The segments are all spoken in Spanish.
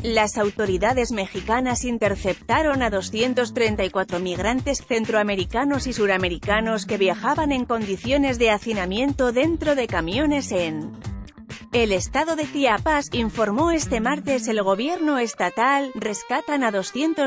Las autoridades mexicanas interceptaron a 234 migrantes centroamericanos y suramericanos que viajaban en condiciones de hacinamiento dentro de camiones en el estado de Chiapas, informó este martes el gobierno estatal. Rescatan a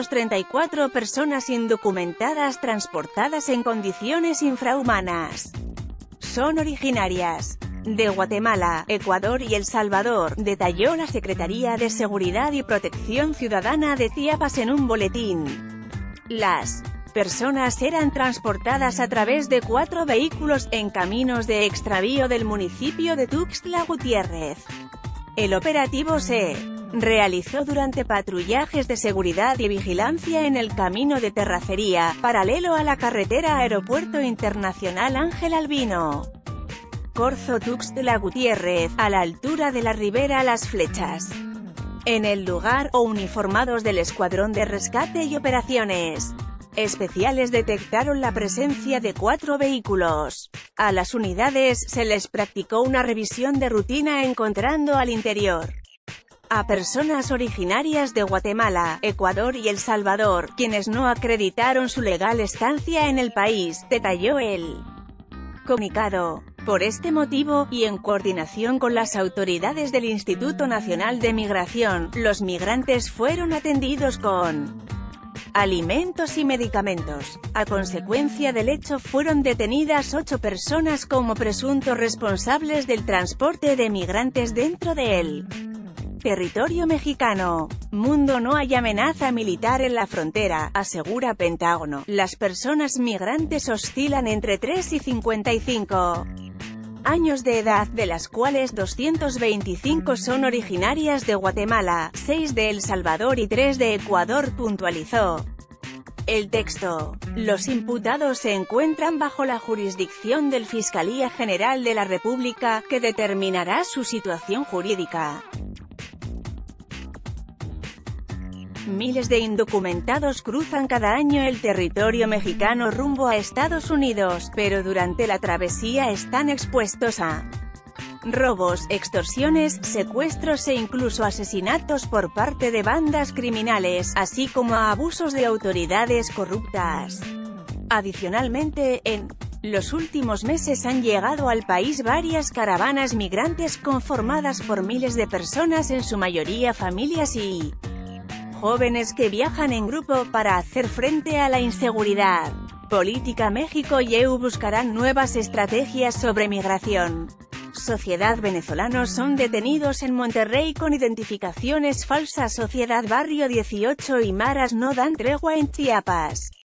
234 personas indocumentadas transportadas en condiciones infrahumanas. Son originarias de Guatemala, Ecuador y El Salvador, detalló la Secretaría de Seguridad y Protección Ciudadana de Chiapas en un boletín. Las personas eran transportadas a través de 4 vehículos en caminos de extravío del municipio de Tuxtla Gutiérrez. El operativo se realizó durante patrullajes de seguridad y vigilancia en el camino de terracería, paralelo a la carretera Aeropuerto Internacional Ángel Albino Corzo Tuxtla Gutiérrez, a la altura de la Ribera Las Flechas. En el lugar, uniformados del Escuadrón de Rescate y Operaciones Especiales detectaron la presencia de 4 vehículos. A las unidades se les practicó una revisión de rutina encontrando al interior a personas originarias de Guatemala, Ecuador y El Salvador, quienes no acreditaron su legal estancia en el país, detalló el comunicado. Por este motivo, y en coordinación con las autoridades del Instituto Nacional de Migración, los migrantes fueron atendidos con alimentos y medicamentos. A consecuencia del hecho fueron detenidas 8 personas como presuntos responsables del transporte de migrantes dentro del territorio mexicano. Mundo: no hay amenaza militar en la frontera, asegura Pentágono. Las personas migrantes oscilan entre 3 y 55 años de edad, de las cuales 225 son originarias de Guatemala, 6 de El Salvador y 3 de Ecuador, puntualizó el texto. Los imputados se encuentran bajo la jurisdicción del Fiscalía General de la República, que determinará su situación jurídica. Miles de indocumentados cruzan cada año el territorio mexicano rumbo a Estados Unidos, pero durante la travesía están expuestos a robos, extorsiones, secuestros e incluso asesinatos por parte de bandas criminales, así como a abusos de autoridades corruptas. Adicionalmente, en los últimos meses han llegado al país varias caravanas migrantes conformadas por miles de personas, en su mayoría familias y jóvenes que viajan en grupo para hacer frente a la inseguridad. Política: México y EU buscarán nuevas estrategias sobre migración. Sociedad: venezolanos son detenidos en Monterrey con identificaciones falsas. Sociedad: Barrio 18 y maras no dan tregua en Chiapas.